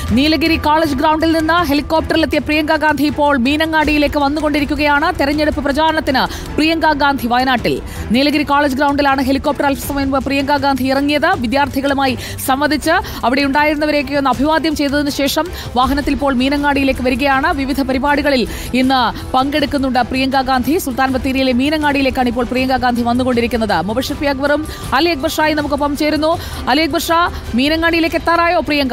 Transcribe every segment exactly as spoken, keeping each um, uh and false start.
Nilgiri college ഗ്രൗണ്ടിൽ നിന്ന് ഹെലികോപ്റ്ററിലെത്തിയ പ്രിയങ്ക ഗാന്ധി ഇപ്പോൾ മീനങ്ങാടിയിലേക്ക് വന്നുകൊണ്ടിരിക്കുകയാണ്. തെരഞ്ഞെടുപ്പ് പ്രചാരണത്തിന് പ്രിയങ്ക ഗാന്ധി വയനാട്ടിൽ നീലഗിരി കോളേജ് ഗ്രൗണ്ടിലാണ് ഹെലികോപ്റ്റർ അല്പസമയം മുമ്പ് പ്രിയങ്ക ഗാന്ധി ഇറങ്ങിയത്. വിദ്യാർത്ഥികളുമായി സംവദിച്ച് അവിടെ ഉണ്ടായിരുന്നവരെയൊക്കെ ഒന്ന് അഭിവാദ്യം ചെയ്തതിനു ശേഷം വാഹനത്തിൽ ഇപ്പോൾ മീനങ്ങാടിയിലേക്ക് വരികയാണ്. വിവിധ പരിപാടികളിൽ ഇന്ന് പങ്കെടുക്കുന്നുണ്ട് പ്രിയങ്ക ഗാന്ധി. സുൽത്താൻ ബത്തേരിയിലെ മീനങ്ങാടിയിലേക്കാണ് ഇപ്പോൾ പ്രിയങ്ക ഗാന്ധി വന്നുകൊണ്ടിരിക്കുന്നത്. മുബഷിർ പി അക്ബറും അലി അക്ബർ ഷായും നമുക്കൊപ്പം ചേരുന്നു. അലി അക്ബർ ഷാ, മീനങ്ങാടിയിലേക്ക് എത്താറായോ പ്രിയങ്ക?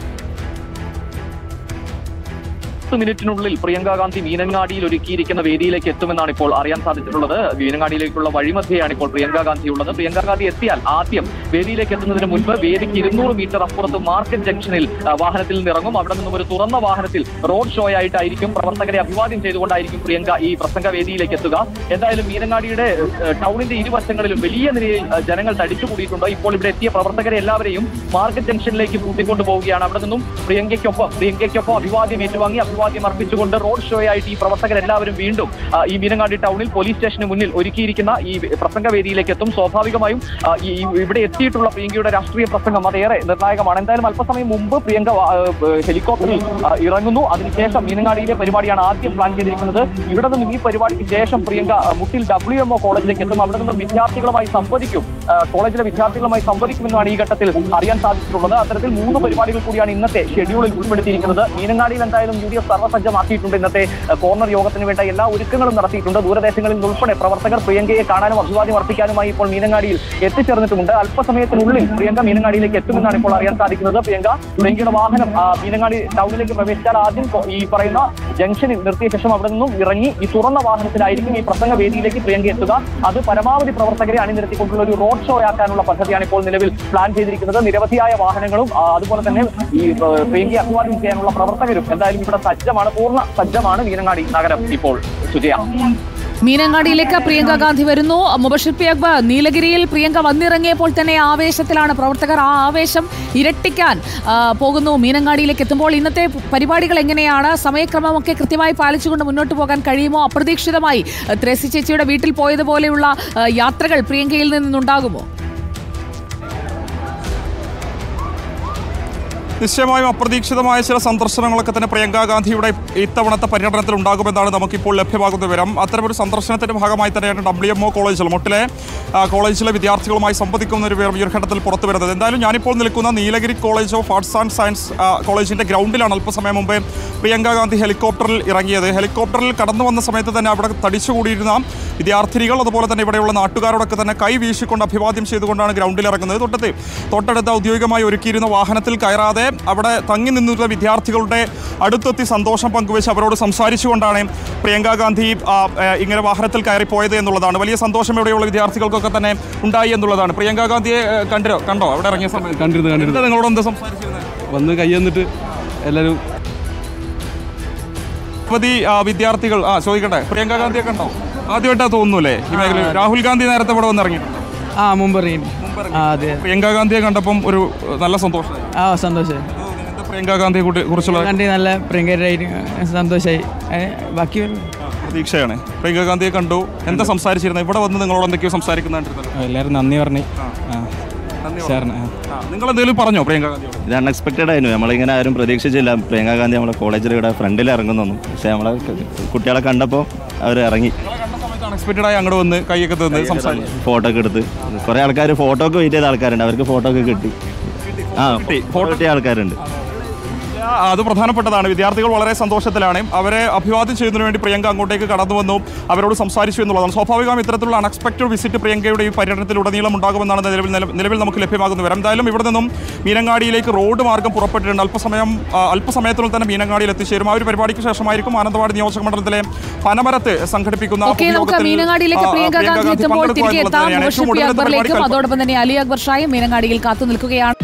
മിനിറ്റിനുള്ളിൽ പ്രിയങ്ക ഗാന്ധി മീനങ്ങാടിയിൽ ഒരുക്കിയിരിക്കുന്ന വേദിയിലേക്ക് എത്തുമെന്നാണ് ഇപ്പോൾ അറിയാൻ സാധിച്ചിട്ടുള്ളത്. മീനങ്ങാടിയിലേക്കുള്ള വഴിമധ്യയാണ് ഇപ്പോൾ പ്രിയങ്ക ഗാന്ധി ഉള്ളത്. പ്രിയങ്ക ഗാന്ധി എത്തിയാൽ ആദ്യം വേദിയിലേക്ക് എത്തുന്നതിന് മുൻപ് വേദിക്ക് ഇരുന്നൂറ് മീറ്റർ അപ്പുറത്ത് മാർക്കറ്റ് ജംഗ്ഷനിൽ വാഹനത്തിൽ നിന്ന് ഇറങ്ങും. അവിടെ നിന്നും ഒരു തുറന്ന വാഹനത്തിൽ റോഡ് ഷോ ആയിട്ടായിരിക്കും പ്രവർത്തകരെ അഭിവാദ്യം ചെയ്തുകൊണ്ടായിരിക്കും പ്രിയങ്ക ഈ പ്രസംഗ വേദിയിലേക്ക് എത്തുക. എന്തായാലും മീനങ്ങാടിയുടെ ടൗണിന്റെ ഇരുവശങ്ങളിലും വലിയ നിലയിൽ ജനങ്ങൾ തടിച്ചുകൂടിയിട്ടുണ്ട്. ഇപ്പോൾ ഇവിടെ എത്തിയ പ്രവർത്തകരെ എല്ലാവരെയും മാർക്കറ്റ് ജംഗ്ഷനിലേക്ക് കൂട്ടിക്കൊണ്ടു പോവുകയാണ്. അവിടെ നിന്നും പ്രിയങ്കയ്ക്കൊപ്പം പ്രിയങ്കയ്ക്കൊപ്പം അഭിവാദ്യം ഏറ്റുവാങ്ങി അഭിവാദ്യം അർപ്പിച്ചുകൊണ്ട് റോഡ് ഷോ ആയിട്ട് ഈ പ്രവർത്തകരെല്ലാവരും വീണ്ടും ഈ മീനങ്ങാടി ടൗണിൽ പോലീസ് സ്റ്റേഷന് മുന്നിൽ ഒരുക്കിയിരിക്കുന്ന ഈ പ്രസംഗ വേദിയിലേക്ക് എത്തും. സ്വാഭാവികമായും ഈ ഇവിടെ എത്തിയിട്ടുള്ള പ്രിയങ്കയുടെ രാഷ്ട്രീയ പ്രസംഗം അതേറെ നിർണായകമാണ്. എന്തായാലും അല്പസമയം മുമ്പ് പ്രിയങ്ക ഹെലികോപ്റ്ററിൽ ഇറങ്ങുന്നു. അതിനുശേഷം മീനങ്ങാടിയിലെ പരിപാടിയാണ് ആദ്യം പ്ലാൻ ചെയ്തിരിക്കുന്നത്. ഇവിടെ നിന്നും ഈ പരിപാടിക്ക് ശേഷം പ്രിയങ്ക മുട്ടിൽ ഡബ്ല്യു എംഒ കോളേജിലേക്ക് എത്തും. അവിടെ നിന്നും വിദ്യാർത്ഥികളുമായി സംവദിക്കും. കോളേജിലെ വിദ്യാർത്ഥികളുമായി സംവദിക്കുമെന്നാണ് ഈ ഘട്ടത്തിൽ അറിയാൻ സാധിച്ചിട്ടുള്ളത്. അത്തരത്തിൽ മൂന്ന് പരിപാടികൾ കൂടിയാണ് ഇന്നത്തെ ഷെഡ്യൂളിൽ ഉൾപ്പെടുത്തിയിരിക്കുന്നത്. മീനങ്ങാടിയിൽ എന്തായാലും യു ഡി എഫ് സർവ്വസജ്ജമാക്കിയിട്ടുണ്ട്. ഇന്നത്തെ കോർണർ യോഗത്തിന് വേണ്ട എല്ലാ ഒരുക്കങ്ങളും നടത്തിയിട്ടുണ്ട്. ദൂരദേശങ്ങളിൽ ഉൾപ്പെടെ പ്രവർത്തകർ പ്രിയങ്കയെ കാണാനും അഭിവാദ്യം അർപ്പിക്കാനുമായി ഇപ്പോൾ മീനങ്ങാടിയിൽ എത്തിച്ചേർന്നിട്ടുമുണ്ട്. അല്പസമയത്തിനുള്ളിൽ പ്രിയങ്ക മീനങ്ങാടിയിലേക്ക് എത്തുമെന്നാണ് ഇപ്പോൾ അറിയാൻ സാധിക്കുന്നത്. പ്രിയങ്ക പ്രിയങ്കയുടെ വാഹനം മീനങ്ങാടി ടൗണിലേക്ക് പ്രവേശിച്ചാൽ ആദ്യം ഈ പറയുന്ന ജംഗ്ഷനിൽ നിർത്തിയ ശേഷം അവിടെ നിന്നും ഇറങ്ങി ഈ തുറന്ന വാഹനത്തിലായിരിക്കും ഈ പ്രസംഗ വേദിയിലേക്ക് പ്രിയങ്ക എത്തുക. അത് പരമാവധി പ്രവർത്തകരെ അണിനിരത്തിക്കൊണ്ടുള്ള ഒരു റോഡ് ഷോ ആക്കാനുള്ള പദ്ധതിയാണ് ഇപ്പോൾ നിലവിൽ പ്ലാൻ ചെയ്തിരിക്കുന്നത്. നിരവധിയായ വാഹനങ്ങളും അതുപോലെ തന്നെ ഈ പ്രിയങ്കയെ അഭിവാദ്യം ചെയ്യാനുള്ള പ്രവർത്തകരും എന്തായാലും ഇവിടെ സജ്ജമാണ്, പൂർണ്ണ സജ്ജമാണ് മീനങ്ങാടി നഗരം ഇപ്പോൾ. സുജയ, മീനങ്ങാടിയിലേക്ക് പ്രിയങ്ക ഗാന്ധി വരുന്നു. മുബഷിർ പി അക്ബർ, നീലഗിരിയിൽ പ്രിയങ്ക വന്നിറങ്ങിയപ്പോൾ തന്നെ ആവേശത്തിലാണ് പ്രവർത്തകർ. ആ ആവേശം ഇരട്ടിക്കാൻ പോകുന്നു മീനങ്ങാടിയിലേക്ക് എത്തുമ്പോൾ. ഇന്നത്തെ പരിപാടികൾ എങ്ങനെയാണ്? സമയക്രമമൊക്കെ കൃത്യമായി പാലിച്ചുകൊണ്ട് മുന്നോട്ട് പോകാൻ കഴിയുമോ? അപ്രതീക്ഷിതമായി ത്രേസി ചേച്ചിയുടെ വീട്ടിൽ പോയതുപോലെയുള്ള യാത്രകൾ പ്രിയങ്കയിൽ നിന്നുണ്ടാകുമോ? നിശ്ചയമായും അപ്രതീക്ഷിതമായ ചില സന്ദർശനങ്ങളൊക്കെ തന്നെ പ്രിയങ്ക ഗാന്ധിയുടെ ഇത്തവണത്തെ പര്യടനത്തിൽ ഉണ്ടാകുമെന്നാണ് നമുക്കിപ്പോൾ ലഭ്യമാകുന്ന വിവരം. അത്തരമൊരു സന്ദർശനത്തിന്റെ ഭാഗമായി തന്നെയാണ് ഡബ്ല്യു എംഒ കോളേജിൽ മുട്ടിലെ കോളേജിലെ വിദ്യാർത്ഥികളുമായി സംവദിക്കുന്ന ഒരു വിവരം ഈ ഒരു ഘട്ടത്തിൽ പുറത്തു വരുന്നത്. എന്തായാലും ഞാനിപ്പോൾ നിൽക്കുന്ന Nilgiri college of arts and science കോളേജിന്റെ ഗ്രൗണ്ടിലാണ് അല്പസമയം മുമ്പേ പ്രിയങ്ക ഗാന്ധി ഹെലികോപ്റ്ററിൽ ഇറങ്ങിയത്. ഹെലികോപ്റ്ററിൽ കടന്നു വന്ന സമയത്ത് തന്നെ അവിടെ തടിച്ചുകൂടിയിരുന്ന വിദ്യാർത്ഥികൾ അതുപോലെ തന്നെ ഇവിടെയുള്ള നാട്ടുകാരോടൊക്കെ തന്നെ കൈ വീശിക്കൊണ്ട് അഭിവാദ്യം ചെയ്തുകൊണ്ടാണ് ഗ്രൗണ്ടിൽ ഇറങ്ങുന്നത്. തൊട്ടത്ത് തൊട്ടടുത്ത് ഔദ്യോഗികമായി ഒരുക്കിയിരുന്ന വാഹനത്തിൽ കയറാതെ അവിടെ തങ്ങി നിന്നിരുന്ന വിദ്യാർത്ഥികളുടെ അടുത്തെത്തി സന്തോഷം പങ്കുവെച്ച് അവരോട് സംസാരിച്ചുകൊണ്ടാണ് പ്രിയങ്ക ഗാന്ധി ഇങ്ങനെ വാഹനത്തിൽ കയറിപ്പോയത് എന്നുള്ളതാണ്. വലിയ സന്തോഷം ഇവിടെയുള്ള വിദ്യാർത്ഥികൾക്കൊക്കെ തന്നെ ഉണ്ടായി എന്നുള്ളതാണ്. പ്രിയങ്ക ഗാന്ധിയെ കണ്ടോ കണ്ടോ അവിടെ ഇറങ്ങിയ സമയം? കണ്ടിരുന്നു കണ്ടിരുന്നു നിങ്ങളോട് എന്താ സംസാരിച്ചിരുന്നത്? വന്ന് കൈ എന്നിട്ട് എല്ലാവരും നിരവധി വിദ്യാർത്ഥികൾ ആ ചോദിക്കട്ടെ, പ്രിയങ്ക ഗാന്ധിയെ കണ്ടോ? ആദ്യമായിട്ടാണ് തോന്നുന്നു ഈ മേഖലയിൽ. രാഹുൽ ഗാന്ധി നേരത്തെ ഇവിടെ വന്നിറങ്ങിയിട്ടുണ്ട്. ആ മുമ്പ് ഇറങ്ങി. പ്രിയങ്ക ഗാന്ധിയെ കണ്ടപ്പം ഒരു നല്ല സന്തോഷം. ആ സന്തോഷമായി. പ്രിയങ്ക ഗാന്ധിയെ കുറിച്ചുള്ള കണ്ടി നല്ല പ്രിയങ്കരായിട്ട് സന്തോഷമായി. ബാക്കി പ്രതീക്ഷയാണ്. പ്രിയങ്ക ഗാന്ധിയെ കണ്ടു, എന്താ സംസാരിച്ചിരുന്നത്? ഇവിടെ വന്ന് നിങ്ങളോട് എന്തൊക്കെയോ സംസാരിക്കുന്നുണ്ട്. എല്ലാവരും നന്ദി പറഞ്ഞു. നിങ്ങൾ എന്തെങ്കിലും പറഞ്ഞോ പ്രിയങ്ക ഗാന്ധി? ഇത് അൺഎക്സ്പെക്റ്റഡ് ആയിരുന്നു. നമ്മളിങ്ങനെ ആരും പ്രതീക്ഷിച്ചില്ല പ്രിയങ്ക ഗാന്ധി നമ്മളെ കോളേജിൽ ഇവിടെ ഫ്രണ്ടിൽ ഇറങ്ങുന്നൊന്നും. പക്ഷേ നമ്മളെ കുട്ടികളെ കണ്ടപ്പോൾ അവർ ഇറങ്ങി. അൺഎക്സ്പെക്റ്റഡായി അങ്ങോട്ട് വന്ന് കൈയൊക്കെ തന്ന് സംസാരിച്ചു, ഫോട്ടോ ഒക്കെ എടുത്ത്. കുറേ ആൾക്കാർ ഫോട്ടോ ഒക്കെ വെയിറ്റ് ചെയ്ത ആൾക്കാരുണ്ട്, അവർക്ക് ഫോട്ടോ ഒക്കെ കിട്ടി. ആ ഫോട്ടോ കിട്ടിയ ആൾക്കാരുണ്ട്. അത് പ്രധാനപ്പെട്ടതാണ്. വിദ്യാർത്ഥികൾ വളരെ സന്തോഷത്തിലാണ്. അവരെ അഭിവാദ്യം ചെയ്യുന്നതിന് വേണ്ടി പ്രിയങ്ക അങ്ങോട്ടേക്ക് കടന്നു വന്നു, അവരോട് സംസാരിച്ചു എന്നുള്ളതാണ്. സ്വാഭാവികമായും ഇത്തരത്തിലുള്ള അൺഎക്സ്പെക്റ്റഡ് വിസിറ്റ് പ്രിയങ്കയുടെ ഈ പര്യടനത്തിലുടനീളം ഉണ്ടാകുമെന്നാണ് നിലവിൽ നിലവിൽ നമുക്ക് ലഭ്യമാകുന്ന വിവരം. എന്തായാലും ഇവിടെ നിന്നും മീനങ്ങാടിയിലേക്ക് റോഡ് മാർഗം പുറപ്പെട്ടിട്ടുണ്ട്. അല്പസമയം അല്പസമയത്തിനുള്ളിൽ തന്നെ മീനങ്ങാടിയിൽ എത്തിച്ചേരും. ആ ഒരു പരിപാടിക്ക് ശേഷമായിരിക്കും മാനന്തവാടി നിയോജക മണ്ഡലത്തിലെ പനമരത്ത് സംഘടിപ്പിക്കുന്ന അതോടൊപ്പം തന്നെ അലി അക്ബർ ഷായും മീനങ്ങാടിയിൽ കാത്തു നിൽക്കുകയാണ്.